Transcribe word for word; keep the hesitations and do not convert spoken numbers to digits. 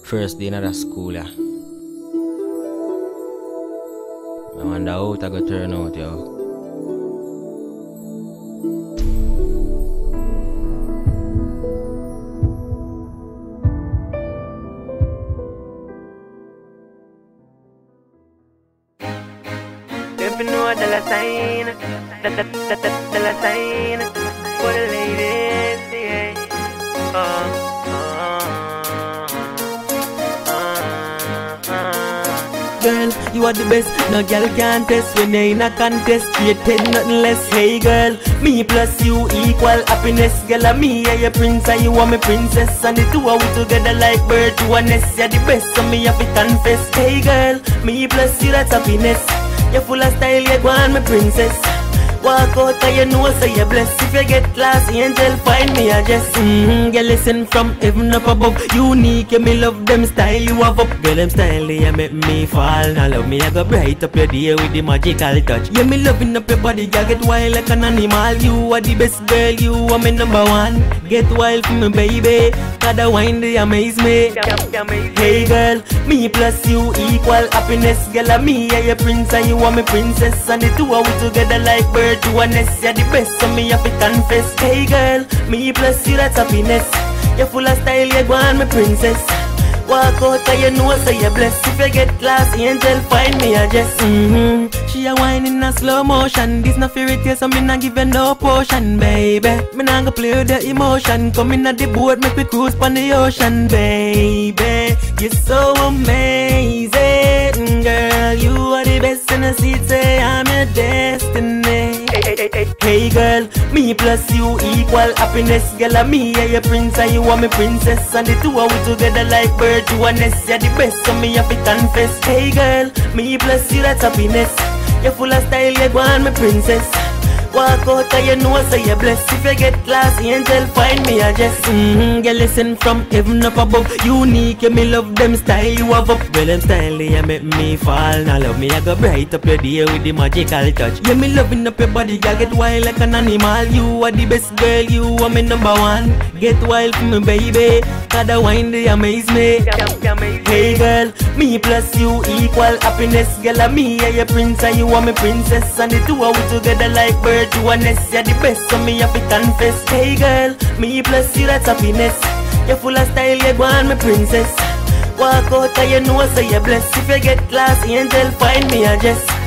First day in the school, yeah. I wonder how it go turn out, yo. If you know the sign, the the the the the sign for the ladies, yeah. Oh. Girl, you are the best, no girl can test. When they in a contest, created nothing less. Hey girl, me plus you equal happiness. Girl, and me are your prince and you are my princess. And the two are we together like bird to a nest. You're the best, so me have to confess. Hey girl, me plus you, that's happiness. You're full of style, you're going my princess. Walk out and you know so you're blessed. If you get lost, angel, find me a just mm-hmm. Girl, listen from heaven up above. Unique, yeah, me love them style you have up. Girl, them style, they make me fall. Now love me, I go bright up your day with the magical touch. Yeah, me loving up your body, girl, get wild like an animal. You are the best girl, you are my number one. Get wild for me, baby. Gotta wine, they amaze me. Hey girl, me plus you equal happiness. Girl, and me are your prince and you are my princess. And the two are we together like birds to a nest. You're the best, so me have to confess. Hey girl, me plus you, that's happiness. You're full of style, you're going my princess. Walk out and you know so you're blessed. If you get lost, angel, find me a just mm-hmm. She a wine in a slow motion. This not fairy tale, so me not give you no potion, baby. Me not go play with the emotion. Come in at the boat, make me cruise on the ocean, baby. You're so amazing, girl. You are the best in the seat, say I'm your destiny. Hey, hey, hey, hey girl, me plus you equal happiness. Girl, and me are your prince and you are my princess. And the two are we together like bird to a nest. You're the best, so me have to confess. Hey girl, me plus you, that's happiness. You're full of style, you're going my princess. Walk out and you know so you're blessed. If you get lost, angel, find me a just mm-hmm. Girl, listen from heaven up above. Unique, yeah, me love them style you have up. Well, them style, they make me fall. Now love me, I go bright up your day with the magical touch. Yeah, me loving up your body, girl, get wild like an animal. You are the best girl, you are my number one. Get wild for me, baby. Gotta wine, they amaze me. Hey girl, me plus you equal happiness. Girl, and me are your prince and you are my princess. And the two are we together like birds to a nest. You're the best, so me have to confess. Hey girl, me plus you, that's happiness. You're full of style, you're going my princess. Walk out and you know so you're blessed. If you get lost, angel, find me a just